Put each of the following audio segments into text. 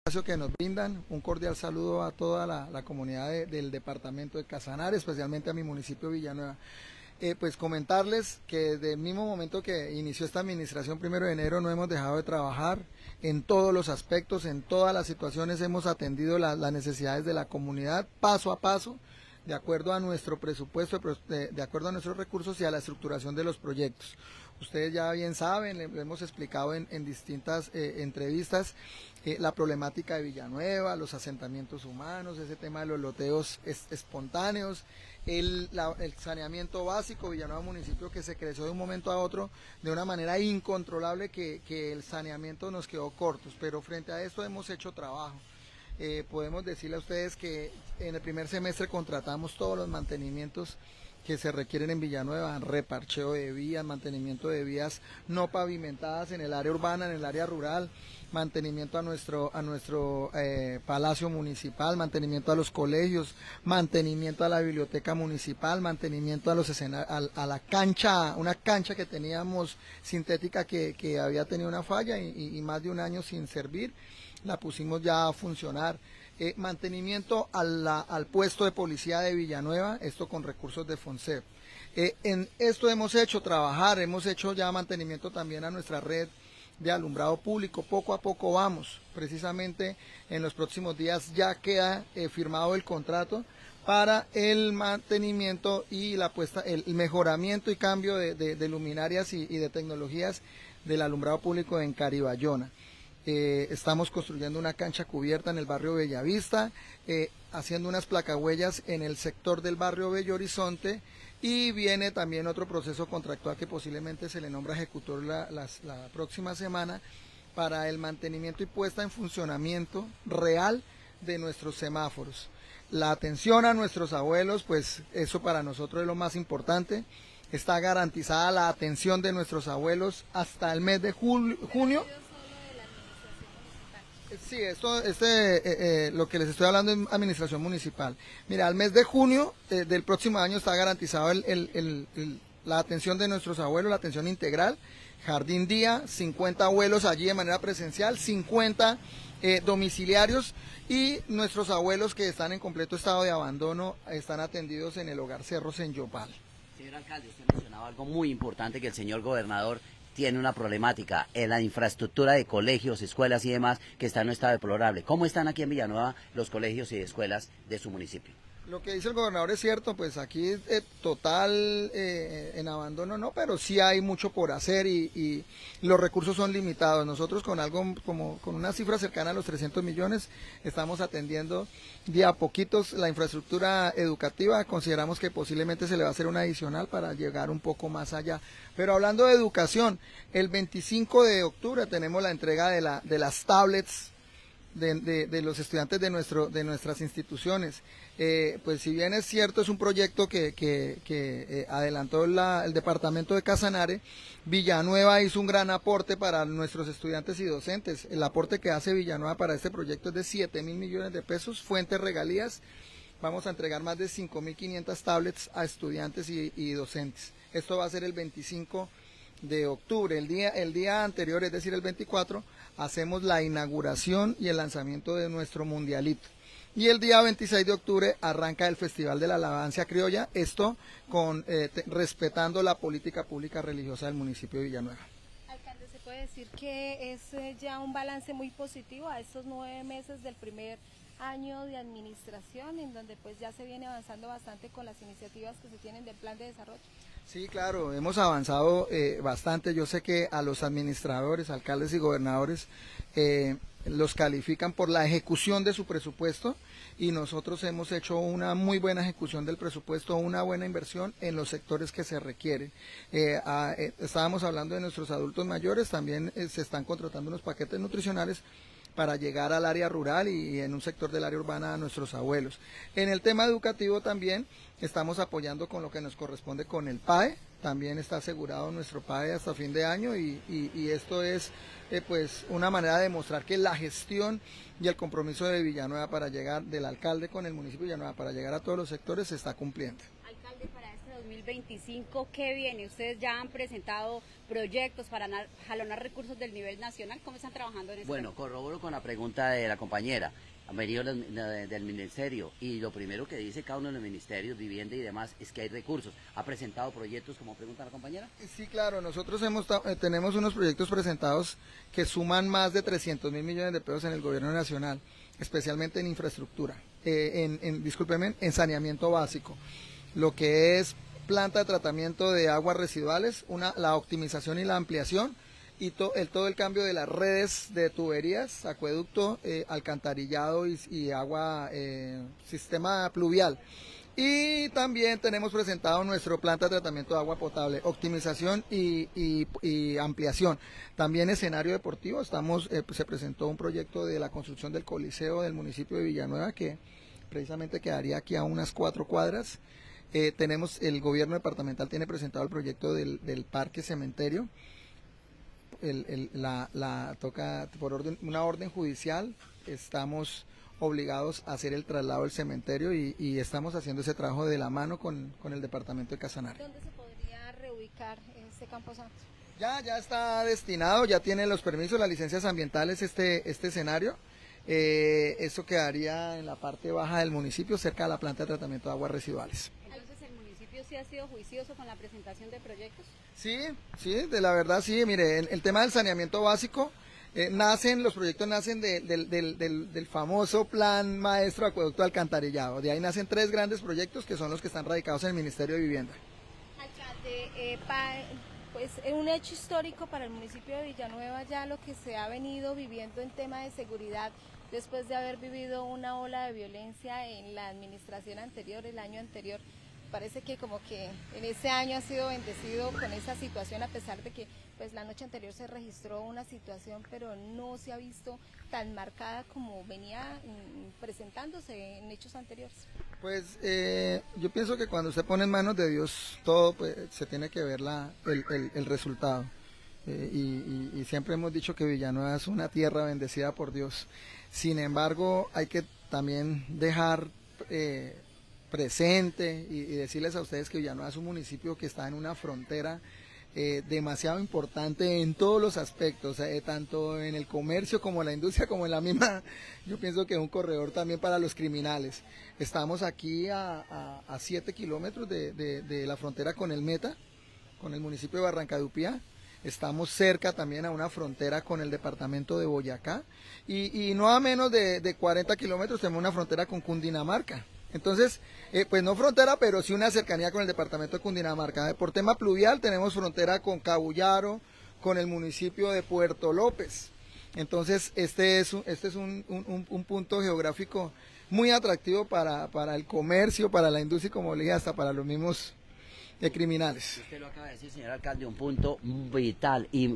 Que nos brindan. Un cordial saludo a toda la comunidad del departamento de Casanare, especialmente a mi municipio Villanueva. Pues comentarles que desde el mismo momento que inició esta administración, 1 de enero, no hemos dejado de trabajar en todos los aspectos, en todas las situaciones. Hemos atendido las necesidades de la comunidad paso a paso, de acuerdo a nuestro presupuesto, de acuerdo a nuestros recursos y a la estructuración de los proyectos. Ustedes ya bien saben, le hemos explicado en distintas entrevistas la problemática de Villanueva, los asentamientos humanos, ese tema de los loteos espontáneos, el saneamiento básico. Villanueva, municipio que se creció de un momento a otro de una manera incontrolable, que el saneamiento nos quedó cortos, pero frente a esto hemos hecho trabajo. Podemos decirle a ustedes que en el primer semestre contratamos todos los mantenimientos que se requieren en Villanueva: reparcheo de vías, mantenimiento de vías no pavimentadas en el área urbana, en el área rural, mantenimiento a nuestro palacio municipal, mantenimiento a los colegios, mantenimiento a la biblioteca municipal, mantenimiento a los a la cancha, una cancha que teníamos sintética que había tenido una falla y más de un año sin servir, la pusimos ya a funcionar. Mantenimiento al puesto de policía de Villanueva, esto con recursos de FONSEP. En esto hemos hecho trabajar, hemos hecho ya mantenimiento también a nuestra red de alumbrado público. Poco a poco vamos, precisamente en los próximos días ya queda firmado el contrato para el mantenimiento y el mejoramiento y cambio de luminarias y de tecnologías del alumbrado público en Caribayona. Estamos construyendo una cancha cubierta en el barrio Bellavista, haciendo unas placahuellas en el sector del barrio Bello Horizonte, y viene también otro proceso contractual que posiblemente se le nombra ejecutor la próxima semana para el mantenimiento y puesta en funcionamiento real de nuestros semáforos. La atención a nuestros abuelos, pues eso para nosotros es lo más importante. Está garantizada la atención de nuestros abuelos hasta el mes de junio. Sí, lo que les estoy hablando es administración municipal. Mira, al mes de junio del próximo año está garantizado la atención de nuestros abuelos, la atención integral, jardín día, 50 abuelos allí de manera presencial, 50 domiciliarios, y nuestros abuelos que están en completo estado de abandono están atendidos en el Hogar Cerros en Yopal. Señor alcalde, usted mencionaba algo muy importante, que el señor gobernador tiene una problemática en la infraestructura de colegios, escuelas y demás, que está en un estado deplorable. ¿Cómo están aquí en Villanueva los colegios y escuelas de su municipio? Lo que dice el gobernador es cierto, pues aquí total en abandono no, pero sí hay mucho por hacer y los recursos son limitados. Nosotros con una cifra cercana a los 300 millones estamos atendiendo de a poquitos la infraestructura educativa. Consideramos que posiblemente se le va a hacer una adicional para llegar un poco más allá. Pero hablando de educación, el 25 de octubre tenemos la entrega de las tablets de los estudiantes de nuestras instituciones. Pues si bien es cierto, es un proyecto que adelantó el departamento de Casanare, Villanueva hizo un gran aporte para nuestros estudiantes y docentes. El aporte que hace Villanueva para este proyecto es de 7.000 millones de pesos, fuentes regalías. Vamos a entregar más de 5.500 tablets a estudiantes y docentes. Esto va a ser el 25 de octubre. El día anterior, es decir, el 24, hacemos la inauguración y el lanzamiento de nuestro mundialito. Y el día 26 de octubre arranca el Festival de la Alabanza Criolla, esto respetando la política pública religiosa del municipio de Villanueva. Alcalde, ¿se puede decir que es ya un balance muy positivo a estos 9 meses del primer año de administración, en donde pues ya se viene avanzando bastante con las iniciativas que se tienen del plan de desarrollo? Sí, claro, hemos avanzado bastante. Yo sé que a los administradores, alcaldes y gobernadores los califican por la ejecución de su presupuesto, y nosotros hemos hecho una muy buena ejecución del presupuesto, una buena inversión en los sectores que se requieren. Estábamos hablando de nuestros adultos mayores, también se están contratando unos paquetes nutricionales para llegar al área rural y en un sector del área urbana a nuestros abuelos. En el tema educativo también estamos apoyando con lo que nos corresponde con el PAE, también está asegurado nuestro PAE hasta fin de año, y esto es pues una manera de demostrar que la gestión y el compromiso de Villanueva para llegar, del alcalde con el municipio de Villanueva, para llegar a todos los sectores, se está cumpliendo. Alcalde, para este 2025, ¿qué viene? Ustedes ya han presentado proyectos para jalonar recursos del nivel nacional. ¿Cómo están trabajando en eso? Bueno, corroboro con la pregunta de la compañera. Han venido del ministerio y lo primero que dice cada uno de los ministerios, vivienda y demás, es que hay recursos. ¿Ha presentado proyectos como pregunta la compañera? Sí, claro, nosotros tenemos unos proyectos presentados que suman más de 300.000 millones de pesos en el gobierno nacional, especialmente en infraestructura, discúlpeme, en saneamiento básico, lo que es planta de tratamiento de aguas residuales, la optimización y la ampliación, y todo el cambio de las redes de tuberías, acueducto, alcantarillado y agua, sistema pluvial. Y también tenemos presentado nuestro planta de tratamiento de agua potable, optimización y ampliación. También escenario deportivo, se presentó un proyecto de la construcción del Coliseo del municipio de Villanueva, que precisamente quedaría aquí a unas 4 cuadras. El gobierno departamental tiene presentado el proyecto del parque cementerio. Toca por una orden judicial, estamos obligados a hacer el traslado del cementerio y estamos haciendo ese trabajo de la mano con el departamento de Casanare. ¿Dónde se podría reubicar este camposanto? Ya está destinado, ya tiene los permisos, las licencias ambientales este escenario. Eso quedaría en la parte baja del municipio, cerca de la planta de tratamiento de aguas residuales. ¿Sí ha sido juicioso con la presentación de proyectos? Sí, de la verdad sí, mire, el tema del saneamiento básico, los proyectos nacen del famoso plan maestro acueducto alcantarillado, de ahí nacen 3 grandes proyectos que son los que están radicados en el Ministerio de Vivienda. Alcalde, pues es un hecho histórico para el municipio de Villanueva ya lo que se ha venido viviendo en tema de seguridad después de haber vivido una ola de violencia en la administración anterior, el año anterior. Parece que como que en este año ha sido bendecido con esa situación, a pesar de que pues la noche anterior se registró una situación, pero no se ha visto tan marcada como venía presentándose en hechos anteriores. Pues yo pienso que cuando usted pone en manos de Dios todo, pues se tiene que ver el resultado. Y siempre hemos dicho que Villanueva es una tierra bendecida por Dios. Sin embargo, hay que también dejar presente y decirles a ustedes que Villanueva es un municipio que está en una frontera demasiado importante en todos los aspectos, tanto en el comercio como en la industria, como en la misma, yo pienso que es un corredor también para los criminales. Estamos aquí a 7 kilómetros de la frontera con el Meta, con el municipio de Barrancaupía. Estamos cerca también a una frontera con el departamento de Boyacá y no a menos de 40 kilómetros tenemos una frontera con Cundinamarca. Entonces, pues no frontera, pero sí una cercanía con el departamento de Cundinamarca. Por tema pluvial tenemos frontera con Cabullaro, con el municipio de Puerto López. Entonces, este es un punto geográfico muy atractivo para el comercio, para la industria y, como le dije, hasta para los mismos criminales. Usted lo acaba de decir, señor alcalde, un punto vital y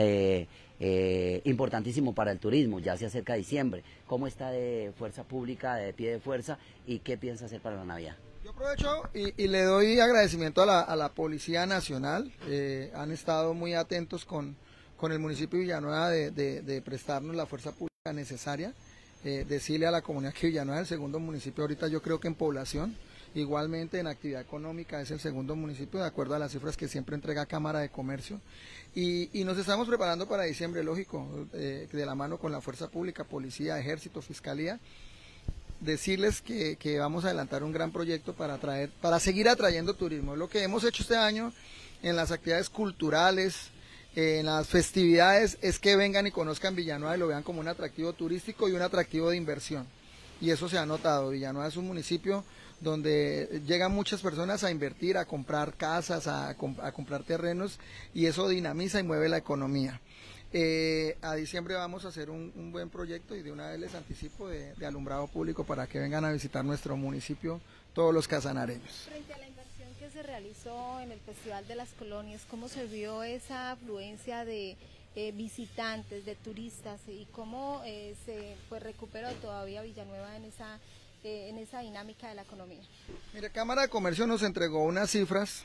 importantísimo para el turismo. Ya se acerca diciembre. ¿Cómo está de fuerza pública, de pie de fuerza, y qué piensa hacer para la Navidad? Yo aprovecho y le doy agradecimiento a la Policía Nacional. Han estado muy atentos con el municipio de Villanueva de prestarnos la fuerza pública necesaria. Decirle a la comunidad que Villanueva es el segundo municipio ahorita, yo creo que en población. Igualmente en actividad económica es el segundo municipio, de acuerdo a las cifras que siempre entrega Cámara de Comercio. Y nos estamos preparando para diciembre, lógico, de la mano con la fuerza pública, policía, ejército, fiscalía. Decirles que vamos a adelantar un gran proyecto para seguir atrayendo turismo. Lo que hemos hecho este año en las actividades culturales, en las festividades, es que vengan y conozcan Villanueva y lo vean como un atractivo turístico y un atractivo de inversión. Y eso se ha notado. Villanueva es un municipio donde llegan muchas personas a invertir, a comprar casas, a comprar terrenos, y eso dinamiza y mueve la economía. A diciembre vamos a hacer un buen proyecto y de una vez les anticipo de alumbrado público para que vengan a visitar nuestro municipio todos los casanareños. Frente a la inversión que se realizó en el Festival de las Colonias, ¿cómo se vio esa afluencia de visitantes, de turistas, y cómo se recuperó todavía Villanueva en esa dinámica de la economía? Mire, Cámara de Comercio nos entregó unas cifras,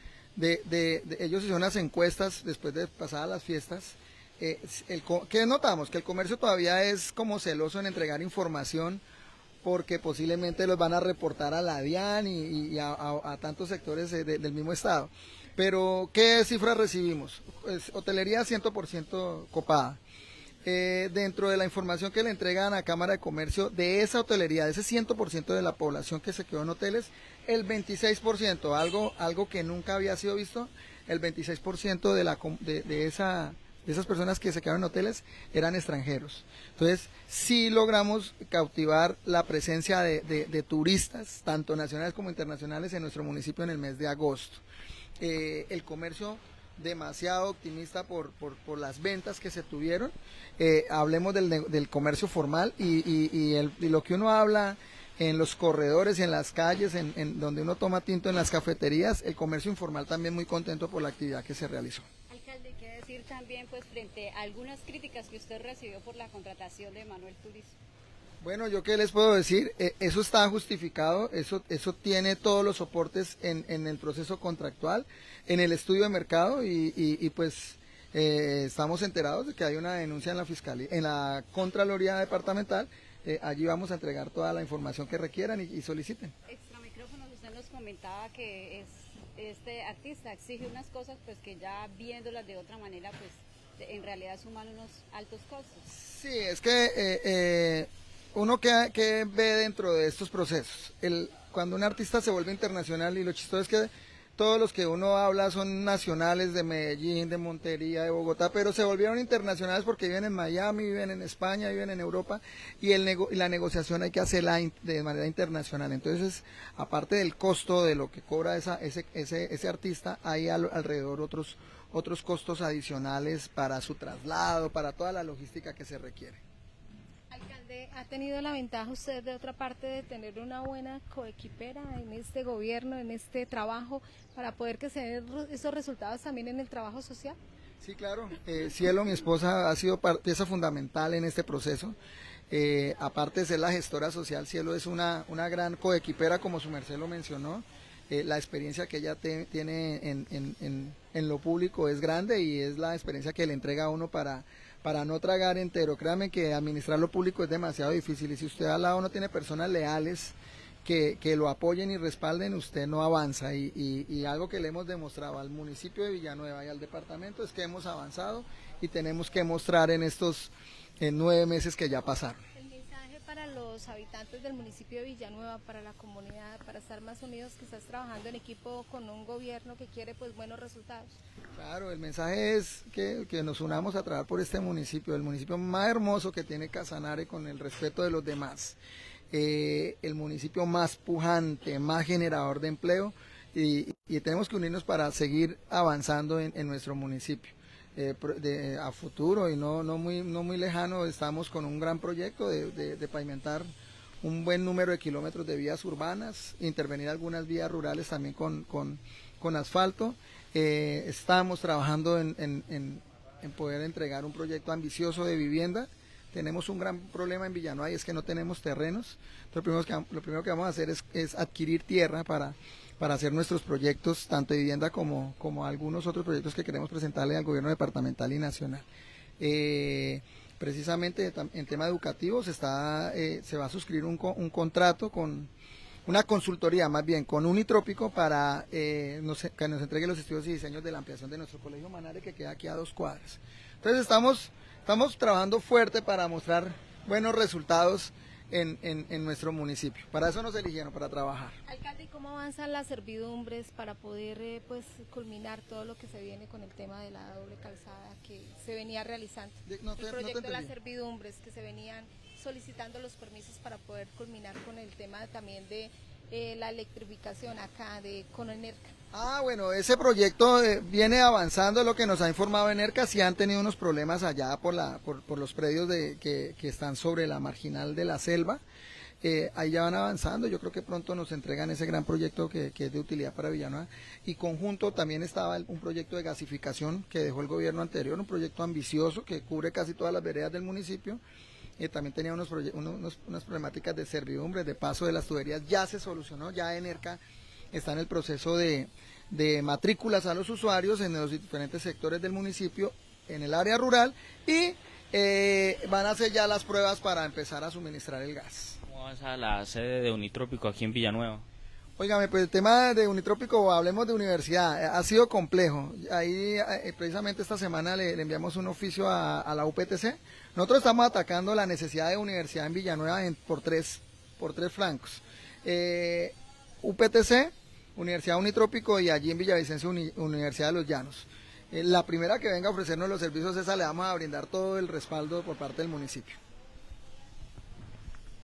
ellos hicieron unas encuestas después de pasadas las fiestas. ¿Qué notamos? Que el comercio todavía es como celoso en entregar información porque posiblemente los van a reportar a la DIAN y a tantos sectores del mismo estado. Pero, ¿qué cifras recibimos? Pues, hotelería 100% copada. Dentro de la información que le entregan a Cámara de Comercio, de esa hotelería, de ese 100% de la población que se quedó en hoteles, el 26%, algo que nunca había sido visto, el 26% de esas personas que se quedaron en hoteles eran extranjeros. Entonces, sí logramos cautivar la presencia de turistas, tanto nacionales como internacionales, en nuestro municipio en el mes de agosto. El comercio demasiado optimista por las ventas que se tuvieron. Hablemos del comercio formal y lo que uno habla en los corredores y en las calles, en donde uno toma tinto en las cafeterías, el comercio informal también muy contento por la actividad que se realizó. Alcalde, ¿qué decir también pues frente a algunas críticas que usted recibió por la contratación de Manuel Turizo? Bueno, yo qué les puedo decir, eso está justificado, eso tiene todos los soportes en el proceso contractual, en el estudio de mercado y pues estamos enterados de que hay una denuncia en la fiscalía, en la Contraloría Departamental. Allí vamos a entregar toda la información que requieran y soliciten. Extra micrófonos, usted nos comentaba que este artista exige unas cosas pues que ya viéndolas de otra manera pues en realidad suman unos altos costos. Sí, es que uno que ve dentro de estos procesos, cuando un artista se vuelve internacional, y lo chistoso es que todos los que uno habla son nacionales de Medellín, de Montería, de Bogotá, pero se volvieron internacionales porque viven en Miami, viven en España, viven en Europa, y la negociación hay que hacerla de manera internacional. Entonces, aparte del costo de lo que cobra ese artista, hay alrededor otros costos adicionales para su traslado, para toda la logística que se requiere. Alcalde, ¿ha tenido la ventaja usted de otra parte de tener una buena coequipera en este gobierno, en este trabajo, para poder que se den esos resultados también en el trabajo social? Sí, claro. Cielo, mi esposa, ha sido pieza fundamental en este proceso. Aparte de ser la gestora social, Cielo es una gran coequipera, como su merced lo mencionó. La experiencia que ella tiene en lo público es grande y es la experiencia que le entrega a uno para no tragar entero. Créame que administrar lo público es demasiado difícil, y si usted al lado no tiene personas leales que lo apoyen y respalden, usted no avanza, y algo que le hemos demostrado al municipio de Villanueva y al departamento es que hemos avanzado y tenemos que mostrar en estos 9 meses que ya pasaron. El mensaje para los habitantes del municipio de Villanueva, para la comunidad, para estar más unidos, que estás trabajando en equipo con un gobierno que quiere pues buenos resultados. Claro, el mensaje es que nos unamos a trabajar por este municipio, el municipio más hermoso que tiene Casanare, con el respeto de los demás, el municipio más pujante, más generador de empleo, y tenemos que unirnos para seguir avanzando en nuestro municipio. A futuro y no muy lejano, estamos con un gran proyecto de pavimentar un buen número de kilómetros de vías urbanas, intervenir algunas vías rurales también con asfalto. Estamos trabajando en poder entregar un proyecto ambicioso de vivienda. Tenemos un gran problema en Villanueva y es que no tenemos terrenos. Entonces, lo primero que vamos a hacer es adquirir tierra para hacer nuestros proyectos, tanto de vivienda como algunos otros proyectos que queremos presentarle al gobierno departamental y nacional. Precisamente en tema educativo se va a suscribir un contrato con una consultoría, más bien con Unitrópico, para que nos entregue los estudios y diseños de la ampliación de nuestro colegio Manare, que queda aquí a 2 cuadras. Entonces estamos trabajando fuerte para mostrar buenos resultados en nuestro municipio. Para eso nos eligieron, para trabajar. Alcalde, ¿y cómo avanzan las servidumbres para poder pues culminar todo lo que se viene con el tema de la doble calzada que se venía realizando? El proyecto de las servidumbres, que se venían solicitando los permisos para poder culminar con el tema también de la electrificación acá con Enerca. Bueno, ese proyecto viene avanzando. Lo que nos ha informado Enerca, sí han tenido unos problemas allá por los predios que están sobre la marginal de la selva. Ahí ya van avanzando. Yo creo que pronto nos entregan ese gran proyecto que es de utilidad para Villanueva. Y conjunto también estaba un proyecto de gasificación que dejó el gobierno anterior, un proyecto ambicioso que cubre casi todas las veredas del municipio. También tenía unas problemáticas de servidumbre, de paso de las tuberías. Ya se solucionó, ya Enerca está en el proceso de matrículas a los usuarios en los diferentes sectores del municipio, en el área rural, y van a hacer ya las pruebas para empezar a suministrar el gas. ¿Cómo vas a la sede de Unitrópico aquí en Villanueva? Óigame, pues el tema de Unitrópico, hablemos de universidad, ha sido complejo. Ahí precisamente esta semana le enviamos un oficio a la UPTC. Nosotros estamos atacando la necesidad de universidad en Villanueva por tres flancos. UPTC, Universidad Unitrópico y allí en Villavicencio Universidad de los Llanos. La primera que venga a ofrecernos los servicios, esa le vamos a brindar todo el respaldo por parte del municipio.